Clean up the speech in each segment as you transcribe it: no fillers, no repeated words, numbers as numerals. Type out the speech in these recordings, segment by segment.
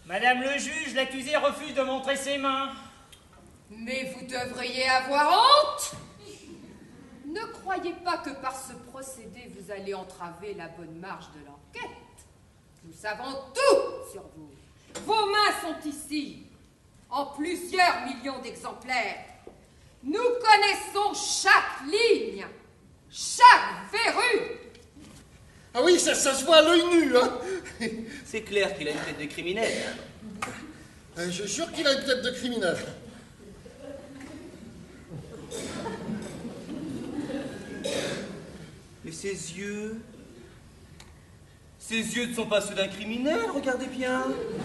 Madame le juge, l'accusé refuse de montrer ses mains. Mais vous devriez avoir honte. Ne croyez pas que par ce procédé, vous allez entraver la bonne marche de l'enquête. Nous savons tout sur vous. Vos mains sont ici, en plusieurs millions d'exemplaires. Nous connaissons chaque ligne, chaque verrue. Ah oui, ça se voit à l'œil nu, hein. C'est clair qu'il a une tête de criminel. Je jure qu'il a une tête de criminel. Mais ses yeux... Ses yeux ne sont pas ceux d'un criminel, regardez bien.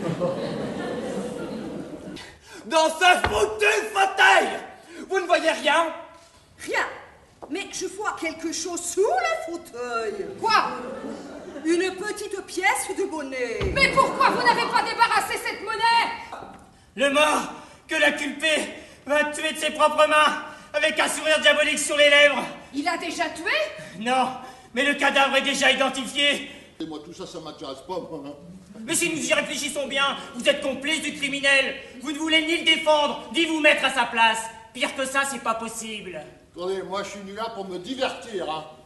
Dans ce foutu fauteuil, vous ne voyez rien? Rien. Mais je vois quelque chose sous le fauteuil. Quoi? Une petite pièce de monnaie. Mais pourquoi vous n'avez pas débarrassé cette monnaie? Le mort que l'inculpé va tuer de ses propres mains, avec un sourire diabolique sur les lèvres. Il a déjà tué? Non, mais le cadavre est déjà identifié. Et moi, tout ça, ça m'intéresse pas, moi. Hein. Mais si nous y réfléchissons bien, vous êtes complice du criminel. Vous ne voulez ni le défendre, ni vous mettre à sa place. Pire que ça, c'est pas possible. Attendez, moi, je suis venu là pour me divertir, hein.